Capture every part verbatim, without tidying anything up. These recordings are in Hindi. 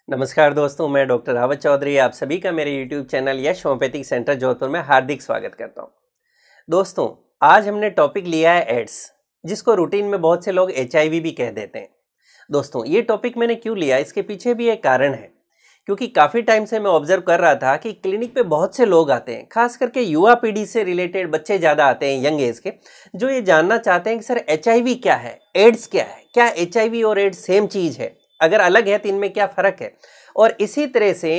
नमस्कार दोस्तों, मैं डॉक्टर रावत चौधरी आप सभी का मेरे YouTube channel Yash homeopathic centre Jodhpur में हार्दिक स्वागत करता हूं। दोस्तों, आज हमने टॉपिक लिया है एड्स, जिसको रूटीन में बहुत से लोग एच आई वी भी कह देते हैं। दोस्तों, ये टॉपिक मैंने क्यों लिया, इसके पीछे भी एक कारण है, क्योंकि काफ़ी टाइम से मैं ऑब्जर्व कर रहा था कि क्लिनिक पे बहुत से लोग आते हैं, खास करके युवा पीढ़ी से रिलेटेड बच्चे ज़्यादा आते हैं, यंग एज के, जो ये जानना चाहते हैं कि सर एच आई वी क्या है, एड्स क्या है, क्या एच आई वी और एड्स सेम चीज़ है, अगर अलग है तो इनमें क्या फ़र्क है, और इसी तरह से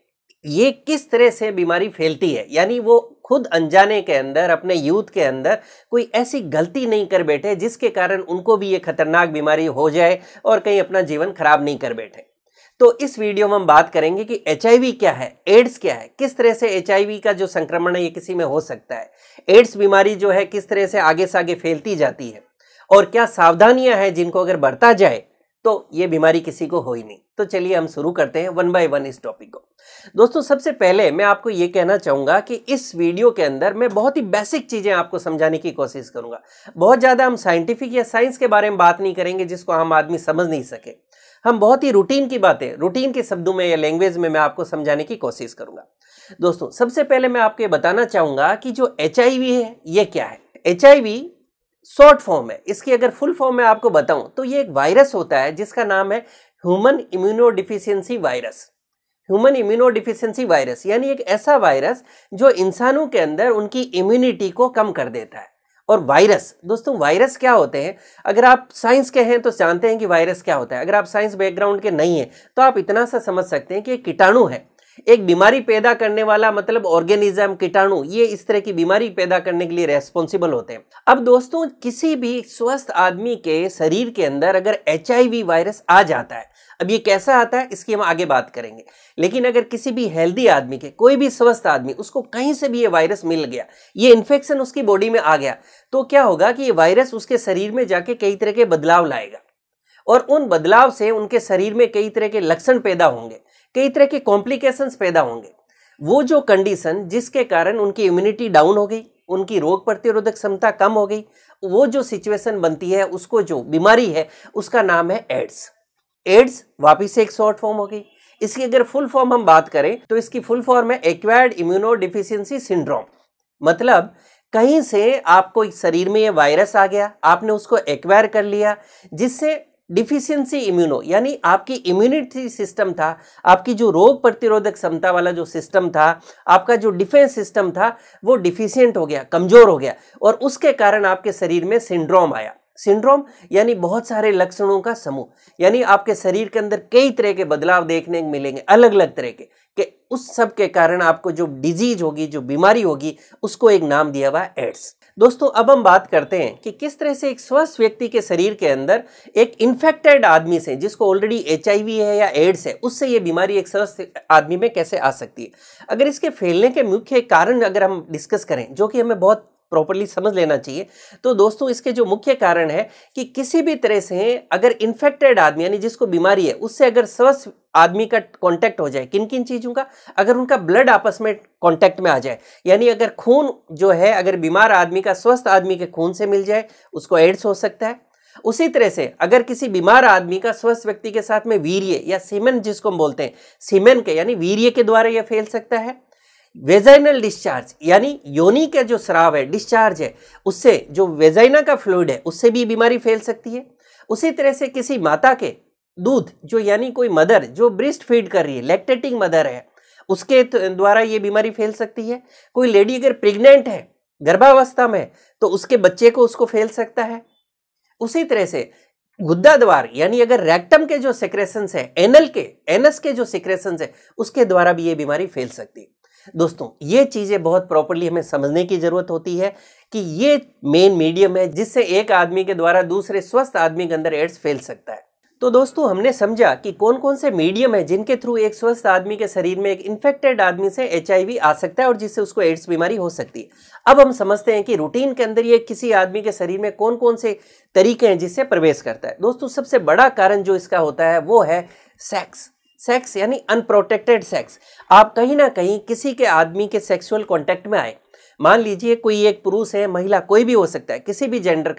ये किस तरह से बीमारी फैलती है। यानी वो खुद अनजाने के अंदर अपने यूथ के अंदर कोई ऐसी गलती नहीं कर बैठे जिसके कारण उनको भी ये खतरनाक बीमारी हो जाए और कहीं अपना जीवन खराब नहीं कर बैठे। तो इस वीडियो में हम बात करेंगे कि एच आई वी क्या है, एड्स क्या है, किस तरह से एच आई वी का जो संक्रमण है ये किसी में हो सकता है, एड्स बीमारी जो है किस तरह से आगे से आगे फैलती जाती है, और क्या सावधानियां हैं जिनको अगर बरता जाए तो ये बीमारी किसी को हो ही नहीं। तो चलिए हम शुरू करते हैं वन बाय वन इस टॉपिक को। दोस्तों, सबसे पहले मैं आपको ये कहना चाहूँगा कि इस वीडियो के अंदर मैं बहुत ही बेसिक चीज़ें आपको समझाने की कोशिश करूँगा। बहुत ज़्यादा हम साइंटिफिक या साइंस के बारे में बात नहीं करेंगे जिसको आम आदमी समझ नहीं सके। हम बहुत ही रूटीन की बातें रूटीन के शब्दों में या लैंग्वेज में मैं आपको समझाने की कोशिश करूँगा। दोस्तों, सबसे पहले मैं आपको ये बताना चाहूँगा कि जो एच आई वी है ये क्या है। H I V short form है, इसकी अगर फुल फॉर्म में आपको बताऊं तो ये एक वायरस होता है जिसका नाम है human immunodeficiency virus. Human immunodeficiency virus यानी एक ऐसा वायरस जो इंसानों के अंदर उनकी इम्यूनिटी को कम कर देता है। और वायरस, दोस्तों वायरस क्या होते हैं, अगर आप साइंस के हैं तो जानते हैं कि वायरस क्या होता है। अगर आप साइंस बैकग्राउंड के नहीं हैं तो आप इतना सा समझ सकते हैं कि एक कीटाणु है, एक बीमारी पैदा करने वाला, मतलब ऑर्गेनिज्म, कीटाणु, ये इस तरह की बीमारी पैदा करने के लिए रेस्पॉन्सिबल होते हैं। अब दोस्तों, किसी भी स्वस्थ आदमी के शरीर के अंदर अगर एच आई वी वायरस आ जाता है, अब ये कैसा आता है इसकी हम आगे बात करेंगे, लेकिन अगर किसी भी हेल्दी आदमी के, कोई भी स्वस्थ आदमी, उसको कहीं से भी ये वायरस मिल गया, ये इन्फेक्शन उसकी बॉडी में आ गया, तो क्या होगा कि ये वायरस उसके शरीर में जाके कई तरह के बदलाव लाएगा, और उन बदलाव से उनके शरीर में कई तरह के लक्षण पैदा होंगे, कई तरह के कॉम्प्लिकेशंस पैदा होंगे। वो जो कंडीशन जिसके कारण उनकी इम्यूनिटी डाउन हो गई, उनकी रोग प्रतिरोधक क्षमता कम हो गई, वो जो सिचुएशन बनती है, उसको जो बीमारी है उसका नाम है एड्स। एड्स वापिस से एक शॉर्ट फॉर्म हो गई। इसकी अगर फुल फॉर्म हम बात करें तो इसकी फुल फॉर्म है एक्वायर्ड इम्यूनोडिफिशियंसी सिंड्रोम। मतलब कहीं से आपको शरीर में ये वायरस आ गया, आपने उसको एक्वायर कर लिया, जिससे डिफिशियंसी इम्यूनो यानी आपकी इम्यूनिटी सिस्टम था, आपकी जो रोग प्रतिरोधक क्षमता वाला जो सिस्टम था, आपका जो डिफेंस सिस्टम था, वो डिफिशियंट हो गया, कमजोर हो गया, और उसके कारण आपके शरीर में सिंड्रोम आया। सिंड्रोम यानी बहुत सारे लक्षणों का समूह, यानी आपके शरीर के अंदर कई तरह के बदलाव देखने को मिलेंगे, अलग अलग तरह के, कि उस सब के कारण आपको जो डिजीज होगी, जो बीमारी होगी, उसको एक नाम दिया हुआ एड्स। दोस्तों, अब हम बात करते हैं कि किस तरह से एक स्वस्थ व्यक्ति के शरीर के अंदर एक इन्फेक्टेड आदमी से, जिसको ऑलरेडी एच आई वी है या एड्स है, उससे ये बीमारी एक स्वस्थ आदमी में कैसे आ सकती है। अगर इसके फैलने के मुख्य कारण अगर हम डिस्कस करें, जो कि हमें बहुत प्रॉपर्ली समझ लेना चाहिए, तो दोस्तों इसके जो मुख्य कारण है कि किसी भी तरह से अगर इन्फेक्टेड आदमी यानी जिसको बीमारी है, उससे अगर स्वस्थ आदमी का कांटेक्ट हो जाए, किन किन चीज़ों का, अगर उनका ब्लड आपस में कांटेक्ट में आ जाए, यानी अगर खून जो है अगर बीमार आदमी का स्वस्थ आदमी के खून से मिल जाए, उसको एड्स हो सकता है। उसी तरह से अगर किसी बीमार आदमी का स्वस्थ व्यक्ति के साथ में वीर्य या सीमेन, जिसको हम बोलते हैं, सीमेन के यानी वीर्य के द्वारा यह फैल सकता है। वेजाइनल डिस्चार्ज यानी योनि का जो स्राव है, डिस्चार्ज है, उससे जो वेजाइना का फ्लूइड है, उससे भी बीमारी फैल सकती है। उसी तरह से किसी माता के दूध, जो यानी कोई मदर जो ब्रेस्ट फीड कर रही है, लैक्टेटिंग मदर है, उसके द्वारा ये बीमारी फैल सकती है। कोई लेडी अगर प्रेग्नेंट है, गर्भावस्था में, तो उसके बच्चे को उसको फैल सकता है। उसी तरह से गुद्दा द्वार यानी अगर रेक्टम के जो सिक्रेशंस है, एनल के एनस के जो सिक्रेशंस है, उसके द्वारा भी ये बीमारी फैल सकती है। दोस्तों, ये चीज़ें बहुत प्रॉपर्ली हमें समझने की ज़रूरत होती है कि ये मेन मीडियम है जिससे एक आदमी के द्वारा दूसरे स्वस्थ आदमी के अंदर एड्स फैल सकता है। तो दोस्तों, हमने समझा कि कौन कौन से मीडियम है जिनके थ्रू एक स्वस्थ आदमी के शरीर में एक इन्फेक्टेड आदमी से एच आई वी आ सकता है और जिससे उसको एड्स बीमारी हो सकती है। अब हम समझते हैं कि रूटीन के अंदर ये किसी आदमी के शरीर में कौन कौन से तरीके हैं जिससे प्रवेश करता है। दोस्तों, सबसे बड़ा कारण जो इसका होता है वो है सेक्स। सेक्स यानी अनप्रोटेक्टेड सेक्स। आप कहीं ना कहीं किसी के आदमी के सेक्सुअल कांटेक्ट में आए, मान लीजिए कोई एक पुरुष है, महिला, कोई भी हो सकता है, किसी भी जेंडर का,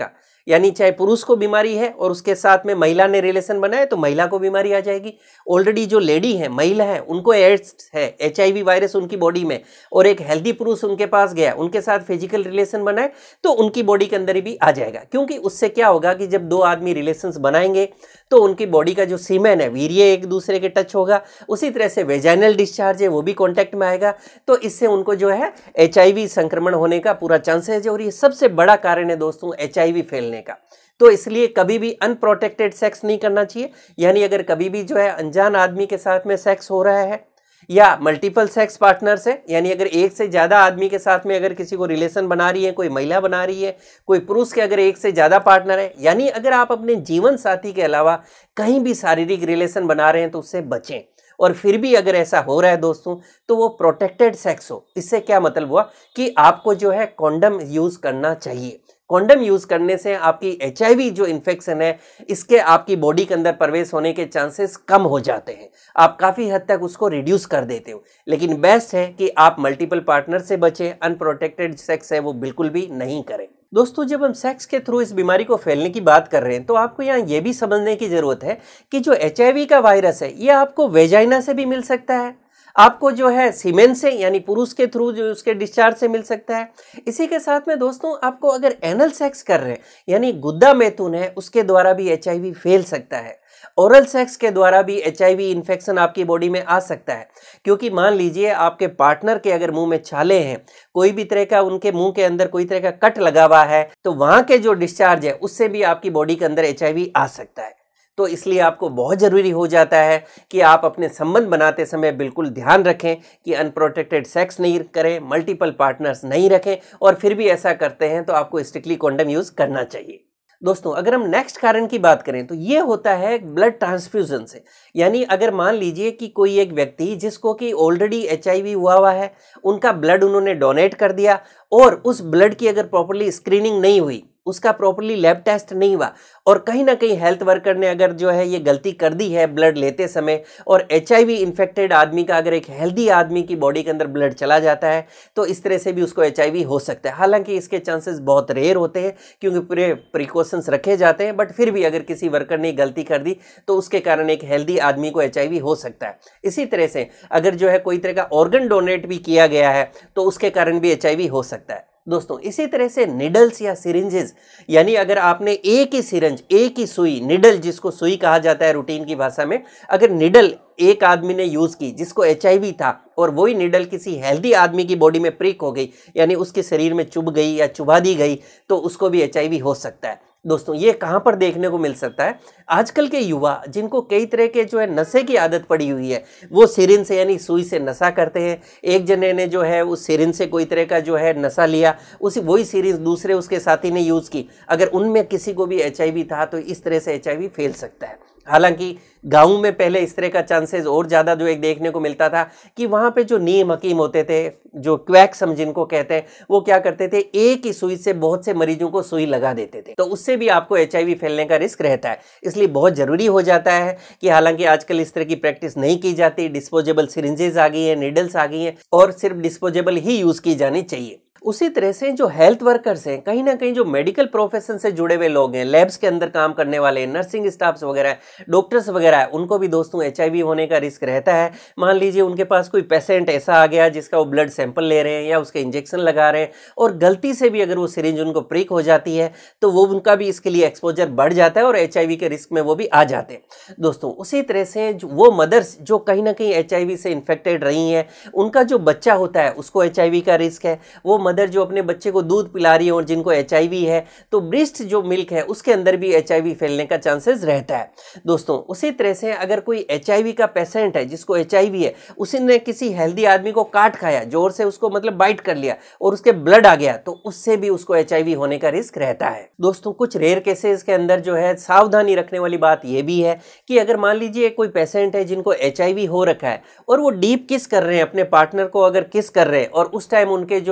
यानी चाहे पुरुष को बीमारी है और उसके साथ में महिला ने रिलेशन बनाए तो महिला को बीमारी आ जाएगी। ऑलरेडी जो लेडी है, महिला है, उनको एड्स है, एचआईवी वायरस उनकी बॉडी में, और एक हेल्दी पुरुष उनके पास गया, उनके साथ फिजिकल रिलेशन बनाए तो उनकी बॉडी के अंदर भी आ जाएगा। क्योंकि उससे क्या होगा कि जब दो आदमी रिलेशंस बनाएंगे तो उनकी बॉडी का जो सीमेन है, वीर्य एक दूसरे के टच होगा, उसी तरह से वेजाइनल डिस्चार्ज है वो भी कॉन्टैक्ट में आएगा, तो इससे उनको जो है एचआईवी संक्रमण होने का पूरा चांसेस है। और ये सबसे बड़ा कारण है दोस्तों एचआईवी फैलने का। तो इसलिए कभी भी अनप्रोटेक्टेड सेक्स नहीं करना चाहिए। यानी अगर कभी भी जो है अनजान आदमी के साथ में सेक्स हो रहा है या मल्टीपल सेक्स पार्टनर्स है, यानी अगर एक से ज़्यादा आदमी के साथ में अगर किसी को रिलेशन बना रही है, कोई महिला बना रही है, कोई पुरुष के अगर एक से ज़्यादा पार्टनर है, यानी अगर आप अपने जीवन साथी के अलावा कहीं भी शारीरिक रिलेशन बना रहे हैं तो उससे बचें। और फिर भी अगर ऐसा हो रहा है दोस्तों तो वो प्रोटेक्टेड सेक्स हो। इससे क्या मतलब हुआ कि आपको जो है कॉन्डम यूज़ करना चाहिए। कॉन्डम यूज़ करने से आपकी एचआईवी जो इन्फेक्शन है इसके आपकी बॉडी के अंदर प्रवेश होने के चांसेस कम हो जाते हैं, आप काफ़ी हद तक उसको रिड्यूस कर देते हो। लेकिन बेस्ट है कि आप मल्टीपल पार्टनर से बचें, अनप्रोटेक्टेड सेक्स है वो बिल्कुल भी नहीं करें। दोस्तों जब हम सेक्स के थ्रू इस बीमारी को फैलने की बात कर रहे हैं तो आपको यहाँ ये भी समझने की ज़रूरत है कि जो एचआईवी का वायरस है ये आपको वेजाइना से भी मिल सकता है, आपको जो है सीमेन से यानी पुरुष के थ्रू जो उसके डिस्चार्ज से मिल सकता है। इसी के साथ में दोस्तों आपको अगर एनल सेक्स कर रहे हैं यानी गुद्दा मैथुन है उसके द्वारा भी एचआईवी फैल सकता है। ओरल सेक्स के द्वारा भी एचआईवी इन्फेक्शन आपकी बॉडी में आ सकता है। क्योंकि मान लीजिए आपके पार्टनर के अगर मुंह में छाले हैं, कोई भी तरह का उनके मुंह के अंदर कोई तरह का कट लगा हुआ है तो वहां के जो डिस्चार्ज है उससे भी आपकी बॉडी के अंदर एचआईवी आ सकता है। तो इसलिए आपको बहुत ज़रूरी हो जाता है कि आप अपने संबंध बनाते समय बिल्कुल ध्यान रखें कि अनप्रोटेक्टेड सेक्स नहीं करें, मल्टीपल पार्टनर्स नहीं रखें, और फिर भी ऐसा करते हैं तो आपको स्ट्रिक्टली कॉन्डम यूज़ करना चाहिए। दोस्तों अगर हम नेक्स्ट कारण की बात करें तो ये होता है ब्लड ट्रांसफ्यूजन से। यानी अगर मान लीजिए कि कोई एक व्यक्ति जिसको कि ऑलरेडी एचआईवी हुआ हुआ है, उनका ब्लड उन्होंने डोनेट कर दिया और उस ब्लड की अगर प्रॉपर्ली स्क्रीनिंग नहीं हुई, उसका प्रॉपर्ली लैब टेस्ट नहीं हुआ, और कहीं ना कहीं हेल्थ वर्कर ने अगर जो है ये गलती कर दी है ब्लड लेते समय, और एचआईवी इन्फेक्टेड आदमी का अगर एक हेल्दी आदमी की बॉडी के अंदर ब्लड चला जाता है तो इस तरह से भी उसको एचआईवी हो सकता है। हालांकि इसके चांसेस बहुत रेयर होते हैं क्योंकि पूरे प्रिकॉशंस रखे जाते हैं, बट फिर भी अगर किसी वर्कर ने गलती कर दी तो उसके कारण एक हेल्दी आदमी को एचआईवी हो सकता है। इसी तरह से अगर जो है कोई तरह का ऑर्गन डोनेट भी किया गया है तो उसके कारण भी एचआईवी हो सकता है। दोस्तों इसी तरह से निडल्स या सिरिंजेस, यानी अगर आपने एक ही सिरिंज, एक ही सुई, निडल जिसको सुई कहा जाता है रूटीन की भाषा में, अगर निडल एक आदमी ने यूज़ की जिसको एचआईवी था और वही निडल किसी हेल्दी आदमी की बॉडी में प्रिक हो गई, यानी उसके शरीर में चुभ गई या चुभा दी गई, तो उसको भी एचआईवी हो सकता है। दोस्तों ये कहाँ पर देखने को मिल सकता है? आजकल के युवा जिनको कई तरह के जो है नशे की आदत पड़ी हुई है, वो सिरिंज से यानी सुई से नशा करते हैं। एक जने ने जो है उस सिरिंज से कोई तरह का जो है नशा लिया, उसी वही सिरिंज दूसरे उसके साथी ने यूज़ की, अगर उनमें किसी को भी एचआईवी था तो इस तरह से एचआईवी फैल सकता है। हालांकि गाँव में पहले इस तरह का चांसेस और ज़्यादा जो एक देखने को मिलता था कि वहाँ पे जो नीम हकीम होते थे, जो क्वैक्स हम जिनको कहते हैं, वो क्या करते थे, एक ही सुई से बहुत से मरीजों को सुई लगा देते थे, तो उससे भी आपको एचआईवी फैलने का रिस्क रहता है। इसलिए बहुत ज़रूरी हो जाता है कि हालांकि आजकल इस तरह की प्रैक्टिस नहीं की जाती, डिस्पोजेबल सिरिंजेस आ गई हैं, नीडल्स आ गई हैं, और सिर्फ डिस्पोजेबल ही यूज़ की जानी चाहिए। उसी तरह से जो हेल्थ वर्कर्स हैं, कहीं ना कहीं जो मेडिकल प्रोफेशन से जुड़े हुए लोग हैं, लैब्स के अंदर काम करने वाले, नर्सिंग स्टाफ्स वगैरह, डॉक्टर्स वगैरह है, उनको भी दोस्तों एचआईवी होने का रिस्क रहता है। मान लीजिए उनके पास कोई पेशेंट ऐसा आ गया जिसका वो ब्लड सैंपल ले रहे हैं या उसके इंजेक्शन लगा रहे हैं, और गलती से भी अगर वो सिरिंज उनको प्रिक हो जाती है तो वो उनका भी इसके लिए एक्सपोजर बढ़ जाता है और एचआईवी के रिस्क में वो भी आ जाते हैं। दोस्तों उसी तरह से वो मदर्स जो कहीं ना कहीं एचआईवी से इन्फेक्टेड रही हैं, उनका जो बच्चा होता है उसको एचआईवी का रिस्क है। वो मदर जो अपने बच्चे को दूध पिला रही है और जिनको एचआईवी है, तो ब्रेस्ट जो मिल्क है उसके अंदर भी एचआईवी फैलने का चांसेस रहता है। दोस्तों उसी तरह से अगर कोई एचआईवी का पेशेंट है जिसको एचआईवी है, उसने किसी हेल्दी आदमी को काट खाया, जोर से उसको मतलब बाइट कर लिया और उसके ब्लड आ गया, तो उससे भी उसको एचआईवी होने का रिस्क रहता है। दोस्तों कुछ रेयर केसेस के अंदर जो है सावधानी रखने वाली बात यह भी है कि अगर मान लीजिए कोई पेशेंट है जिनको एचआईवी हो रखा है और वो डीप किस कर रहे हैं, अपने पार्टनर को अगर किस कर रहे हैं और उस टाइम उनके जो है कोई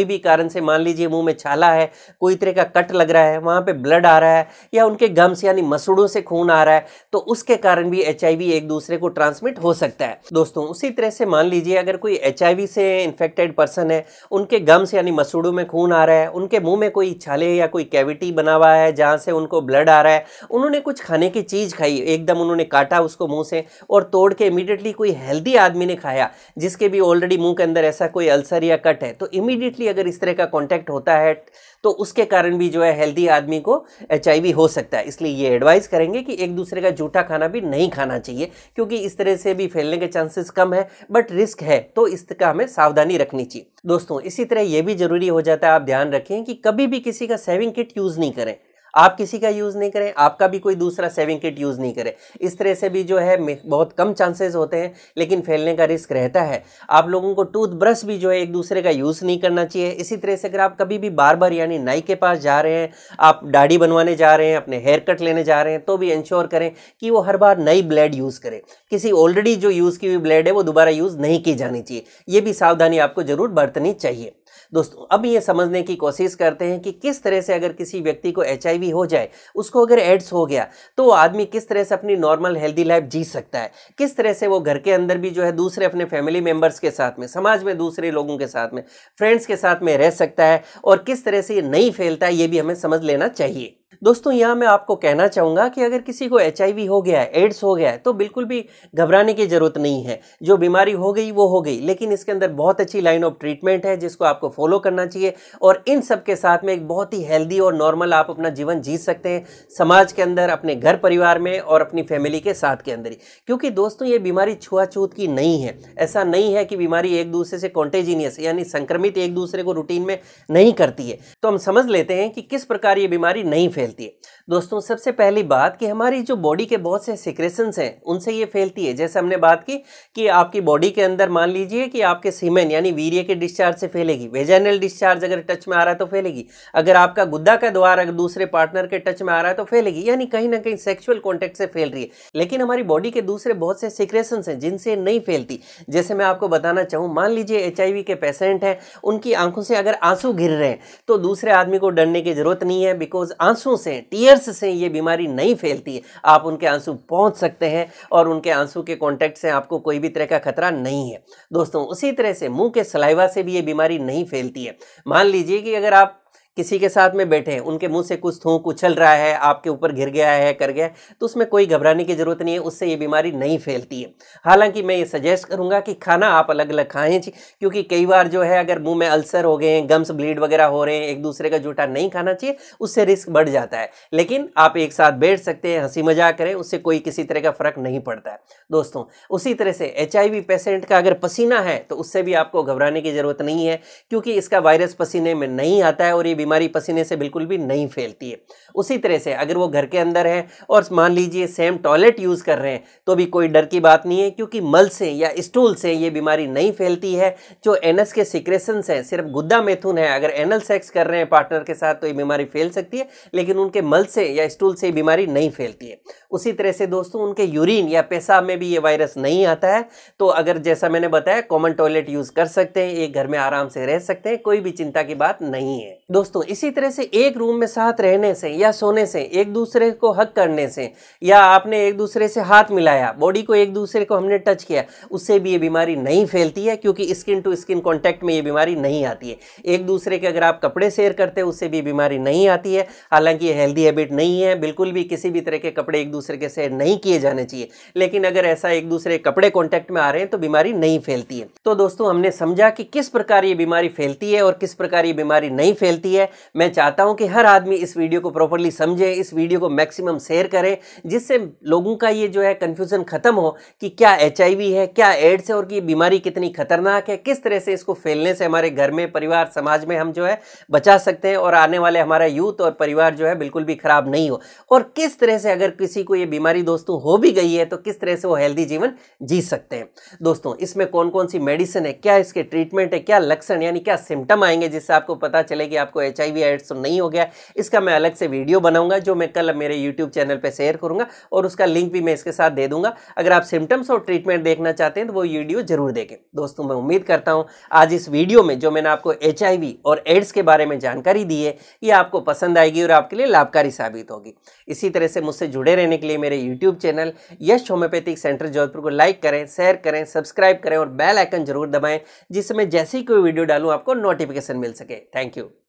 कोई भी कारण से मान लीजिए मुंह में छाला है, कोई तरह का कट लग रहा है, वहाँ पे ब्लड आ रहा है या उनके गम्स यानी मसूड़ों से खून आ रहा है, तो उसके कारण भी एच आई वी एक दूसरे को ट्रांसमिट हो सकता है। दोस्तों उसी तरह से मान लीजिए अगर कोई एच आई वी से इन्फेक्टेड पर्सन है, उनके गम्स यानी मसूड़ों में खून आ रहा है, उनके मुंह में कोई छाले या कोई कैविटी बना हुआ है जहाँ से उनको ब्लड आ रहा है, उन्होंने कुछ खाने की चीज़ खाई, एकदम उन्होंने काटा उसको मुंह से और तोड़ के इमीडिएटली कोई हेल्दी आदमी ने खाया जिसके भी ऑलरेडी मुंह के अंदर ऐसा कोई अल्सर या कट है, तो इमीडिएटली अगर इस तरह का कॉन्टैक्ट होता है तो उसके कारण भी जो है हेल्दी आदमी को एच आई वी हो सकता है। इसलिए ये एडवाइस करेंगे कि एक दूसरे का जूठा खाना भी नहीं खाना चाहिए, क्योंकि इस तरह से भी फैलने के चांसेस कम है, बट रिस्क है, तो इसका हमें सावधानी रखनी चाहिए। दोस्तों इसी तरह ये भी जरूरी हो जाता है, आप ध्यान रखें कि कभी भी किसी का सेविंग किट यूज़ नहीं करें, आप किसी का यूज़ नहीं करें, आपका भी कोई दूसरा सेविंग किट यूज़ नहीं करे। इस तरह से भी जो है बहुत कम चांसेस होते हैं, लेकिन फैलने का रिस्क रहता है। आप लोगों को टूथब्रश भी जो है एक दूसरे का यूज़ नहीं करना चाहिए। इसी तरह से अगर आप कभी भी बार बार यानी नाई के पास जा रहे हैं, आप दाढ़ी बनवाने जा रहे हैं, अपने हेयर कट लेने जा रहे हैं, तो भी इंश्योर करें कि वो हर बार नई ब्लेड यूज़ करें। किसी ऑलरेडी जो यूज़ की हुई ब्लेड है वो दोबारा यूज़ नहीं की जानी चाहिए। ये भी सावधानी आपको जरूर बरतनी चाहिए। दोस्तों अब ये समझने की कोशिश करते हैं कि किस तरह से अगर किसी व्यक्ति को एच आई वी हो जाए, उसको अगर एड्स हो गया, तो वो आदमी किस तरह से अपनी नॉर्मल हेल्दी लाइफ जी सकता है, किस तरह से वो घर के अंदर भी जो है दूसरे अपने फैमिली मेंबर्स के साथ में, समाज में दूसरे लोगों के साथ में, फ्रेंड्स के साथ में रह सकता है, और किस तरह से ये नहीं फैलता है, ये भी हमें समझ लेना चाहिए। दोस्तों यहाँ मैं आपको कहना चाहूँगा कि अगर किसी को एच आई वी हो गया है, एड्स हो गया है, तो बिल्कुल भी घबराने की ज़रूरत नहीं है। जो बीमारी हो गई वो हो गई, लेकिन इसके अंदर बहुत अच्छी लाइन ऑफ ट्रीटमेंट है जिसको आपको फॉलो करना चाहिए, और इन सब के साथ में एक बहुत ही हेल्दी और नॉर्मल आप अपना जीवन जी सकते हैं, समाज के अंदर, अपने घर परिवार में और अपनी फैमिली के साथ के अंदर ही। क्योंकि दोस्तों ये बीमारी छुआछूत की नहीं है। ऐसा नहीं है कि बीमारी एक दूसरे से कॉन्टेजिनियस यानी संक्रमित एक दूसरे को रूटीन में नहीं करती है। तो हम समझ लेते हैं कि किस प्रकार ये बीमारी नहीं फैलती है। दोस्तों सबसे पहली बात कि हमारी जो बॉडी के बहुत से सिक्रेशंस हैं उनसे ये फैलती है। जैसे हमने बात की कि आपकी बॉडी के अंदर मान लीजिए कि आपके सीमेन यानी वीर्य के डिस्चार्ज से फैलेगी, वेजाइनल डिस्चार्ज अगर टच में आ रहा है तो फैलेगी, अगर आपका गुद्दा का द्वार अगर दूसरे पार्टनर के टच में आ रहा है तो फैलेगी, यानी कहीं ना कहीं सेक्सुअल कॉन्टेक्ट से फैल रही है। लेकिन हमारी बॉडी के दूसरे बहुत से सिक्रेशंस हैं जिनसे नहीं फैलती। जैसे मैं आपको बताना चाहूँ, मान लीजिए एच आई वी के पेशेंट हैं, उनकी आंखों से अगर आंसू गिर रहे हैं तो दूसरे आदमी को डरने की जरूरत नहीं है, बिकॉज आंसू से, टीयर्स से ये बीमारी नहीं फैलती है। आप उनके आंसू पहुंच सकते हैं और उनके आंसू के कांटेक्ट से आपको कोई भी तरह का खतरा नहीं है। दोस्तों उसी तरह से मुंह के सलाइवा से भी ये बीमारी नहीं फैलती है। मान लीजिए कि अगर आप किसी के साथ में बैठे हैं, उनके मुंह से कुछ थूक उछल रहा है, आपके ऊपर गिर गया है, कर गया है, तो उसमें कोई घबराने की जरूरत नहीं है, उससे ये बीमारी नहीं फैलती है। हालांकि मैं ये सजेस्ट करूंगा कि खाना आप अलग अलग खाएं, क्योंकि कई बार जो है अगर मुंह में अल्सर हो गए हैं, गम्स ब्लीड वगैरह हो रहे हैं, एक दूसरे का जूठा नहीं खाना चाहिए, उससे रिस्क बढ़ जाता है। लेकिन आप एक साथ बैठ सकते हैं, हंसी मजाक करें, उससे कोई किसी तरह का फर्क नहीं पड़ता है। दोस्तों उसी तरह से एच आई वी पेशेंट का अगर पसीना है तो उससे भी आपको घबराने की जरूरत नहीं है, क्योंकि इसका वायरस पसीने में नहीं आता है और ये बीमारी पसीने से बिल्कुल भी नहीं फैलती है। उसी तरह से अगर वो घर के अंदर है और मान लीजिए सेम टॉयलेट यूज कर रहे हैं तो भी कोई डर की बात नहीं है, क्योंकि मल से या स्टूल से ये बीमारी नहीं फैलती है। जो एनस के सिक्रेशंस हैं, सिर्फ गुद्दा मैथुन है, अगर एनल सेक्स कर रहे हैं पार्टनर के साथ तो ये बीमारी फैल सकती है, लेकिन उनके मल से या स्टूल से ये बीमारी नहीं फैलती है। उसी तरह से दोस्तों उनके यूरिन या पेशाब में भी ये वायरस नहीं आता है। तो अगर जैसा मैंने बताया कॉमन टॉयलेट यूज कर सकते हैं, एक घर में आराम से रह सकते हैं, कोई भी चिंता की बात नहीं है। दोस्तों इसी तरह से एक रूम में साथ रहने से या सोने से, एक दूसरे को हक करने से, या आपने एक दूसरे से हाथ मिलाया, बॉडी को एक दूसरे को हमने टच किया, उससे भी ये बीमारी नहीं फैलती है, क्योंकि स्किन टू स्किन कांटेक्ट में ये बीमारी नहीं आती है। एक दूसरे के अगर आप कपड़े शेयर करते हैं उससे भी बीमारी नहीं आती है। हालांकि ये हेल्दी हैबिट नहीं है, बिल्कुल भी किसी भी तरह के कपड़े एक दूसरे के शेयर नहीं किए जाने चाहिए, लेकिन अगर ऐसा एक दूसरे कपड़े कांटेक्ट में आ रहे हैं तो बीमारी नहीं फैलती है। तो दोस्तों हमने समझा कि किस प्रकार ये बीमारी फैलती है और किस प्रकार ये बीमारी नहीं फैलती है। मैं चाहता हूं कि हर आदमी इस वीडियो को प्रॉपर्ली समझे, इस वीडियो को मैक्सिमम शेयर करें, जिससे लोगों का ये जो है कंफ्यूजन खत्म हो कि क्या एच आई वी है, क्या एड्स है और कि बीमारी कितनी खतरनाक है, किस तरह से इसको फैलने से हमारे घर में, परिवार, समाज में हम जो है बचा सकते हैं और आने वाले हमारा यूथ और परिवार जो है बिल्कुल भी खराब नहीं हो, और किस तरह से अगर किसी को ये बीमारी दोस्तों हो भी गई है तो किस तरह से वो हेल्दी जीवन जी सकते हैं। दोस्तों इसमें कौन कौन सी मेडिसिन है, क्या इसके ट्रीटमेंट है, क्या लक्षण यानी क्या सिम्टम आएंगे जिससे आपको पता चले कि आपको H H I V AIDS तो नहीं हो गया, इसका मैं अलग से वीडियो बनाऊंगा जो मैं कल मेरे यूट्यूब चैनल पे शेयर करूंगा और उसका लिंक भी मैं इसके साथ दे दूंगा। अगर आप सिम्टम्स और ट्रीटमेंट देखना चाहते हैं तो वो वीडियो जरूर देखें। दोस्तों मैं उम्मीद करता हूं आज इस वीडियो में जो मैंने आपको एच आई वी और एड्स के बारे में जानकारी दी है ये आपको पसंद आएगी और आपके लिए लाभकारी साबित होगी। इसी तरह से मुझसे जुड़े रहने के लिए मेरे YouTube channel Yash homeopathic centre Jodhpur को लाइक करें, शेयर करें, सब्सक्राइब करें और बेल आइकन जरूर दबाएं जिससे मैं जैसे ही कोई वीडियो डालूं आपको नोटिफिकेशन मिल सके। Thank you.